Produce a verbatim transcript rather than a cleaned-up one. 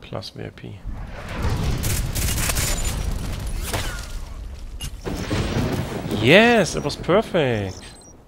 Plus V I P. Yes, it was perfect.